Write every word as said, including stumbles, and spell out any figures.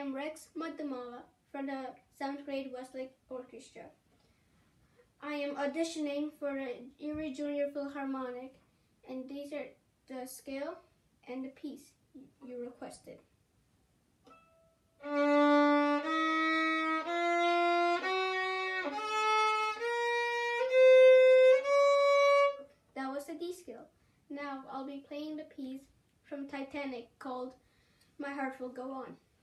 am Rex Madamala from the seventh grade Westlake Orchestra. I am auditioning for the Erie Junior Philharmonic, and these are the scale and the piece you requested. That was the D scale. Now I'll be playing the piece from Titanic called My Heart Will Go On.